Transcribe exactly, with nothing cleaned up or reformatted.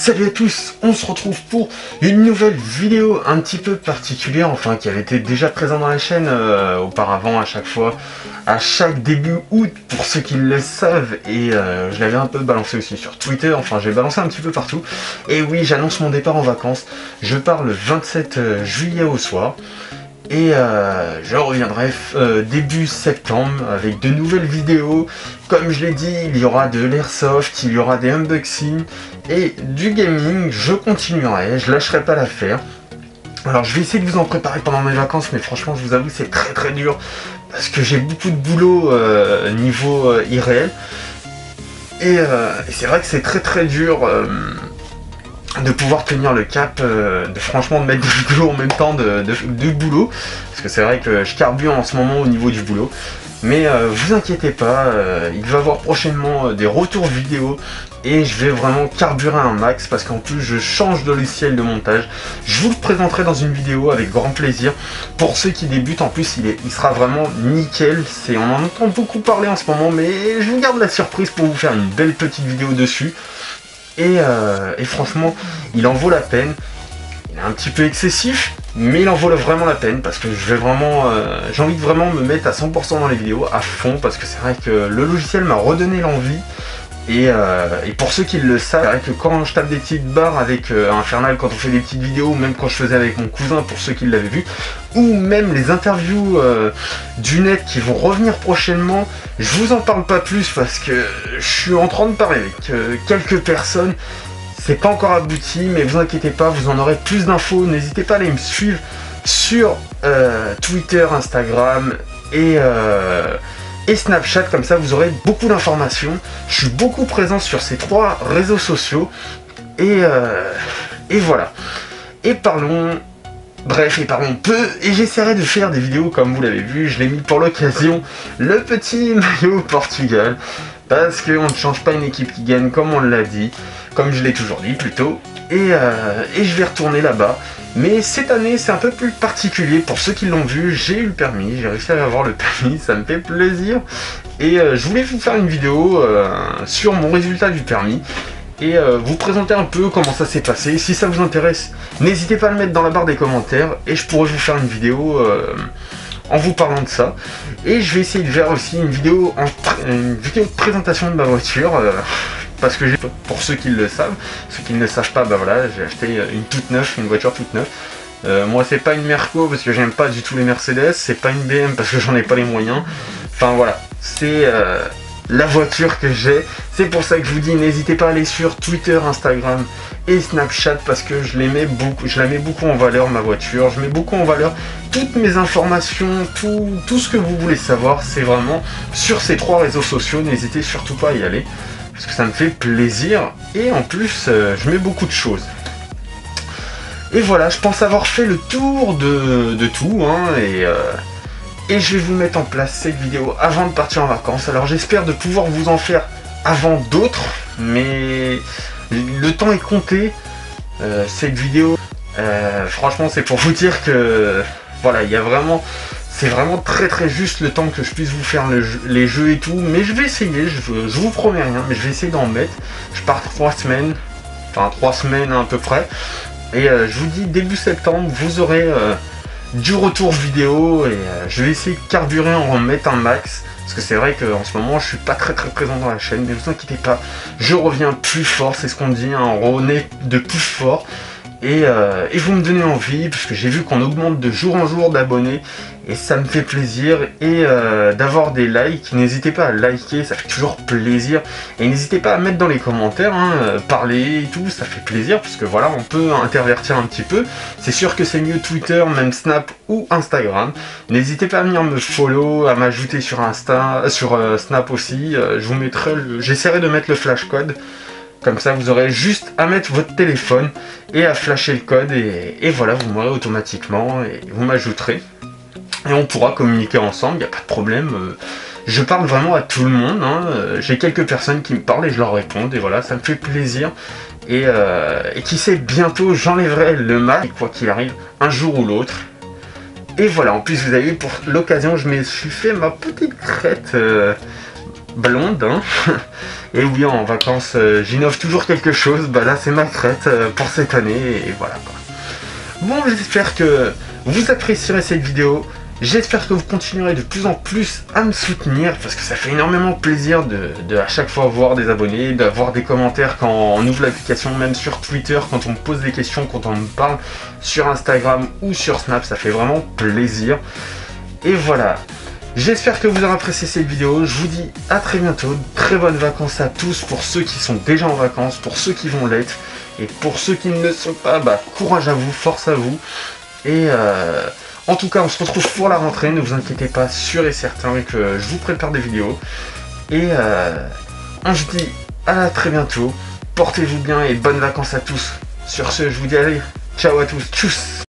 Salut à tous, on se retrouve pour une nouvelle vidéo un petit peu particulière, enfin qui avait été déjà présente dans la chaîne euh, auparavant à chaque fois, à chaque début août pour ceux qui le savent, et euh, je l'avais un peu balancé aussi sur Twitter, enfin j'ai balancé un petit peu partout. Et oui, j'annonce mon départ en vacances, je pars le vingt-sept juillet au soir. Et euh, je reviendrai euh, début septembre avec de nouvelles vidéos. Comme je l'ai dit, il y aura de l'airsoft, il y aura des unboxings et du gaming. Je continuerai, je lâcherai pas l'affaire. Alors je vais essayer de vous en préparer pendant mes vacances, mais franchement je vous avoue c'est très très dur parce que j'ai beaucoup de boulot euh, niveau euh, irréel. Et, euh, et c'est vrai que c'est très très dur euh, de pouvoir tenir le cap, euh, de franchement de mettre des vidéos en même temps de, de, de boulot, parce que c'est vrai que je carbure en ce moment au niveau du boulot, mais euh, vous inquiétez pas, euh, il va y avoir prochainement euh, des retours vidéo, et je vais vraiment carburer un max, parce qu'en plus je change de logiciel de montage, je vous le présenterai dans une vidéo avec grand plaisir, pour ceux qui débutent. En plus il, est, il sera vraiment nickel, c'est, on en entend beaucoup parler en ce moment, mais je vous garde la surprise pour vous faire une belle petite vidéo dessus. Et, euh, et franchement, il en vaut la peine. Il est un petit peu excessif, mais il en vaut vraiment la peine parce que je vais vraiment, euh, j'ai envie de vraiment me mettre à cent pour cent dans les vidéos, à fond, parce que c'est vrai que le logiciel m'a redonné l'envie. Et, euh, et pour ceux qui le savent, c'est vrai que quand je tape des petites barres avec euh, Infernal, quand on fait des petites vidéos, même quand je faisais avec mon cousin, pour ceux qui l'avaient vu, ou même les interviews euh, du net qui vont revenir prochainement, je vous en parle pas plus parce que je suis en train de parler avec euh, quelques personnes. C'est pas encore abouti, mais vous inquiétez pas, vous en aurez plus d'infos. N'hésitez pas à aller me suivre sur euh, Twitter, Instagram et... Euh, et Snapchat, comme ça vous aurez beaucoup d'informations. Je suis beaucoup présent sur ces trois réseaux sociaux. Et, euh, et voilà. Et parlons... Bref, et parlons peu. Et j'essaierai de faire des vidéos comme vous l'avez vu. Je l'ai mis pour l'occasion. Le petit maillot Portugal. Parce qu'on ne change pas une équipe qui gagne, comme on l'a dit. Comme je l'ai toujours dit plutôt. Et, euh, et je vais retourner là-bas. Mais cette année, c'est un peu plus particulier. Pour ceux qui l'ont vu, j'ai eu le permis. J'ai réussi à avoir le permis. Ça me fait plaisir. Et euh, je voulais vous faire une vidéo euh, sur mon résultat du permis. Et euh, vous présenter un peu comment ça s'est passé. Si ça vous intéresse, n'hésitez pas à le mettre dans la barre des commentaires. Et je pourrais vous faire une vidéo euh, en vous parlant de ça. Et je vais essayer de faire aussi une vidéo, en une vidéo de présentation de ma voiture. Euh, Parce que j'ai, pour ceux qui le savent, ceux qui ne le savent pas, bah voilà, j'ai acheté une toute neuve, une voiture toute neuve. Euh, moi c'est pas une Merco parce que j'aime pas du tout les Mercedes, c'est pas une B M parce que j'en ai pas les moyens. Enfin voilà, c'est euh, la voiture que j'ai. C'est pour ça que je vous dis, n'hésitez pas à aller sur Twitter, Instagram et Snapchat parce que je les mets beaucoup, je la mets beaucoup en valeur ma voiture. Je mets beaucoup en valeur toutes mes informations, tout, tout ce que vous voulez savoir, c'est vraiment sur ces trois réseaux sociaux. N'hésitez surtout pas à y aller. Parce que ça me fait plaisir, et en plus, euh, je mets beaucoup de choses. Et voilà, je pense avoir fait le tour de, de tout, hein, et, euh, et je vais vous mettre en place cette vidéo avant de partir en vacances. Alors j'espère de pouvoir vous en faire avant d'autres, mais le temps est compté. Euh, cette vidéo, euh, franchement, c'est pour vous dire que, voilà, il y a vraiment... C'est vraiment très très juste le temps que je puisse vous faire le jeu, les jeux et tout. Mais je vais essayer, je, je vous promets rien, mais je vais essayer d'en mettre. Je pars trois semaines, enfin trois semaines à peu près. Et euh, je vous dis, début septembre, vous aurez euh, du retour vidéo. Et euh, je vais essayer de carburer, en remettre un max. Parce que c'est vrai qu'en ce moment, je suis pas très très présent dans la chaîne. Mais vous inquiétez pas, je reviens plus fort. C'est ce qu'on dit, un hein, renaît de plus fort. Et, euh, et vous me donnez envie, parce que j'ai vu qu'on augmente de jour en jour d'abonnés, et ça me fait plaisir, et euh, d'avoir des likes. N'hésitez pas à liker, ça fait toujours plaisir, et n'hésitez pas à mettre dans les commentaires, hein, euh, parler et tout, ça fait plaisir, parce que voilà, on peut intervertir un petit peu. C'est sûr que c'est mieux Twitter, même Snap ou Instagram. N'hésitez pas à venir me follow, à m'ajouter sur Insta, sur euh, Snap aussi. Euh, je vous mettrai, le... j'essaierai de mettre le flash code. Comme ça, vous aurez juste à mettre votre téléphone et à flasher le code. Et, et voilà, vous m'aurez automatiquement et vous m'ajouterez. Et on pourra communiquer ensemble, il n'y a pas de problème. Je parle vraiment à tout le monde. Hein. J'ai quelques personnes qui me parlent et je leur réponds. Et voilà, ça me fait plaisir. Et, euh, et qui sait, bientôt, j'enlèverai le masque, quoi qu'il arrive, un jour ou l'autre. Et voilà, en plus, vous avez vu, pour l'occasion, je me suis fait ma petite crête... Euh, blonde, hein. Et oui, en vacances, euh, j'innove toujours quelque chose. Bah là, c'est ma crête euh, pour cette année, et voilà quoi. Bon, j'espère que vous apprécierez cette vidéo. J'espère que vous continuerez de plus en plus à me soutenir, parce que ça fait énormément plaisir de, de à chaque fois voir des abonnés, d'avoir des commentaires quand on ouvre l'application, même sur Twitter, quand on me pose des questions, quand on me parle sur Instagram ou sur Snap, ça fait vraiment plaisir. Et voilà, j'espère que vous aurez apprécié cette vidéo, je vous dis à très bientôt, très bonnes vacances à tous pour ceux qui sont déjà en vacances, pour ceux qui vont l'être, et pour ceux qui ne le sont pas, bah courage à vous, force à vous, et euh, en tout cas on se retrouve pour la rentrée, ne vous inquiétez pas, sûr et certain que je vous prépare des vidéos, et euh, on se dit à très bientôt, portez-vous bien et bonnes vacances à tous. Sur ce, je vous dis allez, ciao à tous, tchuss.